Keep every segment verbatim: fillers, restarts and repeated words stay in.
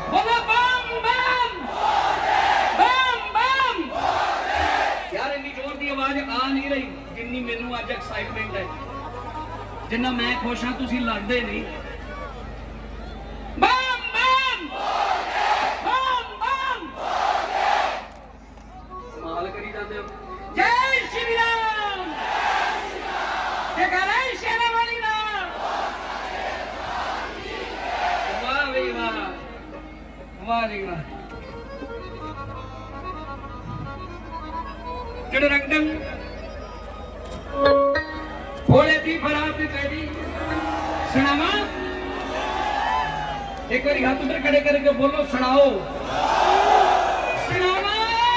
बोलो बम बम बम बम। यार इन्नी जोर की आवाज आ नहीं रही जिन्नी मैनू अज एक्साइटमेंट है, जिन्ना मैं खुश हाँ तुसी लड़दे नहीं। बम बम बम बम कमाल करी जाते हो। जय श्री राम, जयकारा शेरा वाली राम। वाह भाई वाह, वाह जी वाह। चढ़रंगम भोले दी बरात तेरी सुनावा। एक बार हाथ उधर खड़े करके बोलो सुनाओ सुनावा।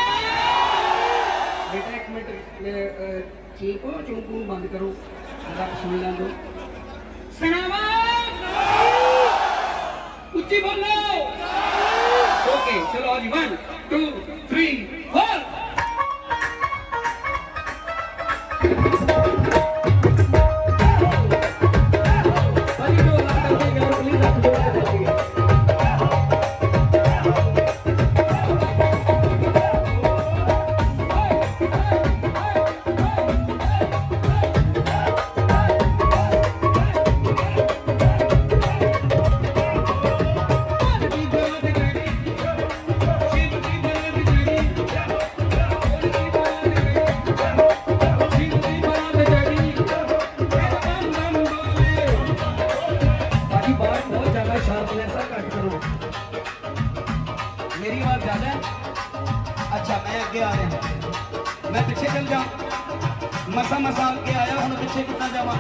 बेटा एक मिनट चीको चूकू बंद करो, आप सुन लें दो। सुनावा उच्ची बोलो। ओके चलो जी, वन टू थ्री फोर। मेरी आवाज ज्यादा है? अच्छा मैं आगे आ रहा हूं, मैं पीछे चल जाऊं। मसा मसा आगे आया हूं, पीछे कितना जावा।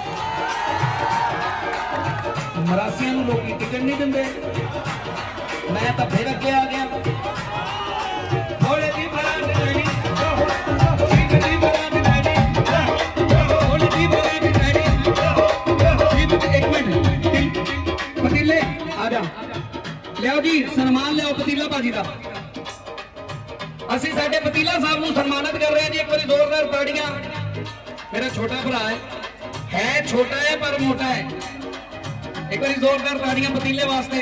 मरासिया लोग टिकट नहीं देंगे, मैं तो फिर अगे आ गया। भोले दी बरात तेरी, शिव दी बरात तेरी, भोले दी बरात तेरी, शिव दी। एक मिनट पतीले आ जा, लियाओ जी सन्मान लियाओ पतीला भाजी का। ਅਸੀਂ ਸਾਡੇ पतीला साहब ਨੂੰ ਸਨਮਾਨਿਤ कर रहे हैं जी। एक बार जोरदार ताड़ियां। मेरा छोटा भरा है, है छोटा है पर मोटा है। एक बार जोरदार ताड़ियां पतीले वास्ते।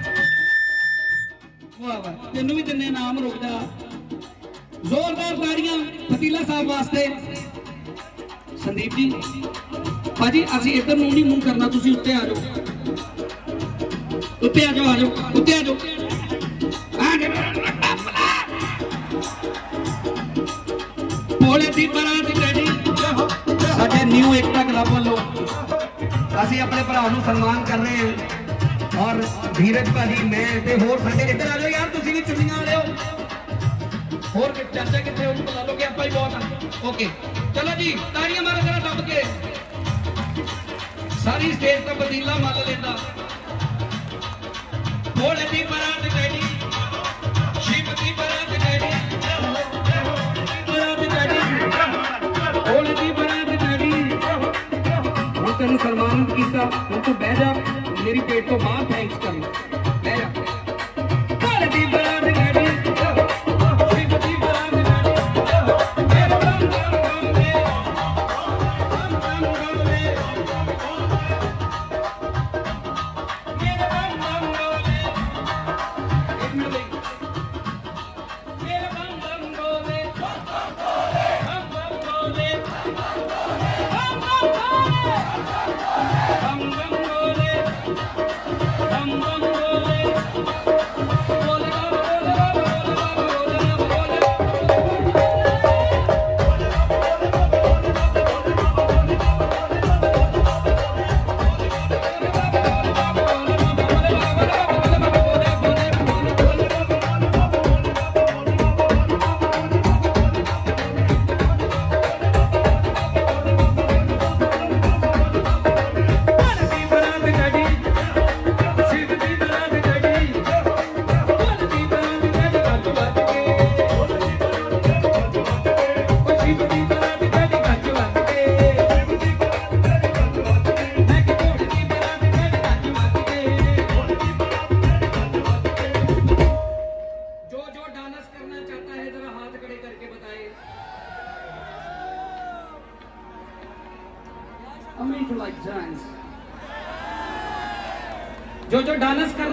वाह वाह, तेनू भी दिने नाम। रुक जा, जोरदार ताड़ियां पतीला साहब वास्ते। संदीप जी भाजी ਅਸੀਂ इधर ਨੂੰ नहीं मूंह करना, ਤੁਸੀਂ ਉੱਤੇ आ जाओ, ਉੱਤੇ आ जाओ, आ जाओ ਉੱਤੇ आ जाओ। भोले दी बरात तेरी साडे न्यू एकता क्लब वालों ਅਸੀਂ अपने भरा ਨੂੰ सन्मान कर रहे हैं। और धीरज भाजी मैं ते होर साडे इधर आ जाओ यार, तुसीं भी चुन्नियां वाले हो। होर चाचा कितने उनको बता लो कि आप ही बहुत हैं। ओके चलो जी, ताड़ियां मारो जरा दब के। सारी स्टेज का पतीला मल लेता। भोले दी बरात तेरी, शिव दी बरात तेरी, भोले दी बरात तेरी। हम तेन सन्मानित किया, हम तू बह जा, मेरी पेट तो बाहर थैंक्स कर लो, बह जा। भोले दी बरात तेरी, शिव दी बरात तेरी, मेरे बम बम बम ले, बम बम बम ले, मेरे बम बम बम ले। एक मिनट देख, मेरे बम बम बोले, बम बम बोले, बम बम बोले, बम बम बोले, बम बम बोले, बम बम बोले।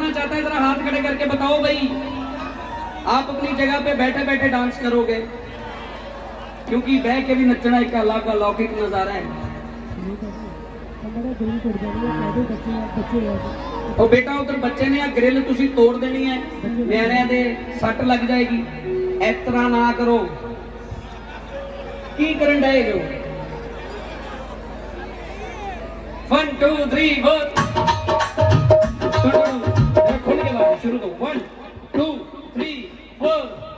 नाचना चाहता है जरा हाथ खड़े करके बताओ भाई। आप अपनी जगह पे बैठे बैठे डांस करोगे, क्योंकि बह के भी नचना एक अलग अलौकिक नजारा है। और बेटा उधर बच्चे ने ग्रिल तुसी तोड़ देनी है, न्याणिਆਂ ਦੇ सट लग जाएगी। इस तरह ना करो। की करन डे जो वन टू थ्री फोर खोल के बाद शुरू तो वन टू थ्री फोर।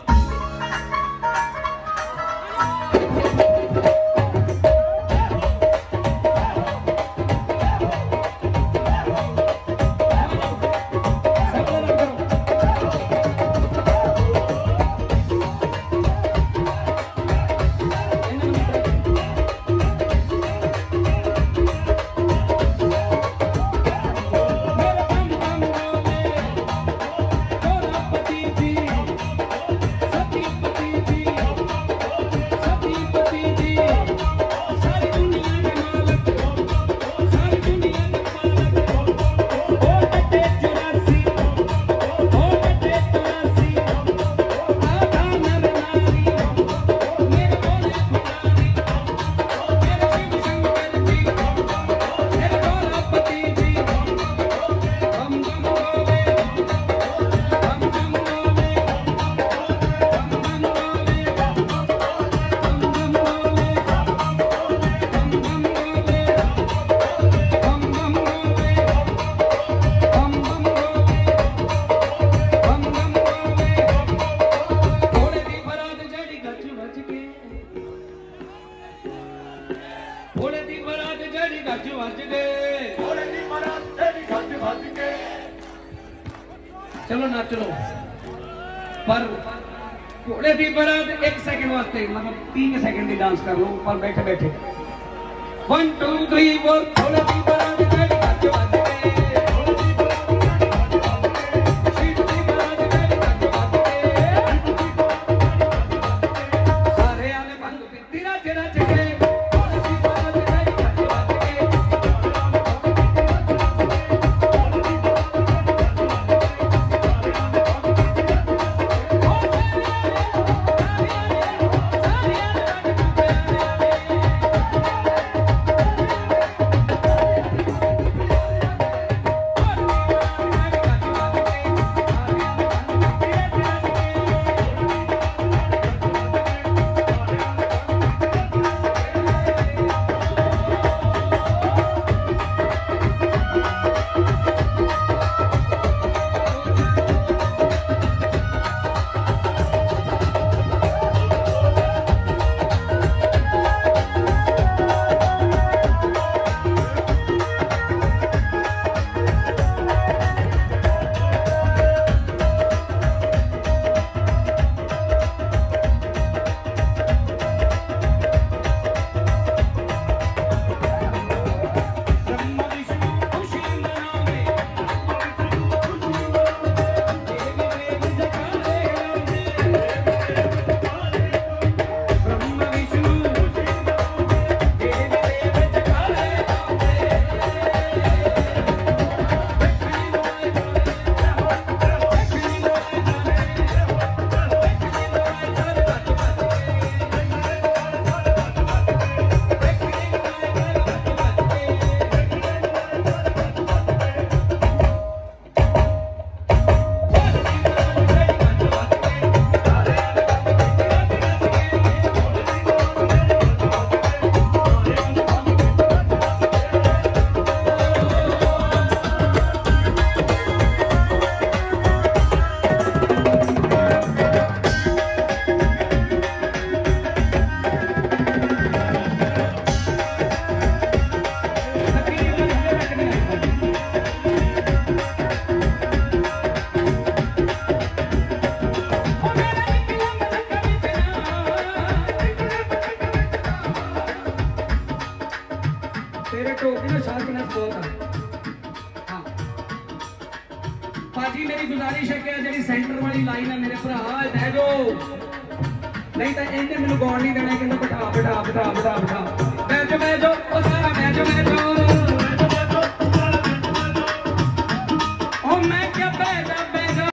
चलो ना चलो पर घोड़े की बरात एक सेकंड वास्ते मतलब तीन सेकंड की डांस कर लो पर बैठे बैठे। वन टू थ्री फोर घोड़े की बरात गड़ी गज वज के सारे आले भंग पीती रज रज के भाजी मेरी गुजारिश है कि जी सेंटर वाली लाइन है मेरे भरा बह जाओ, नहीं तो इन्हें मैंने गाउन नहीं देना। कहना बिठा बिठा बिठा बिठा बिठा बह जाओ बह जाओ सारा बह जाओ बह जाओ। और मैं क्या बैठा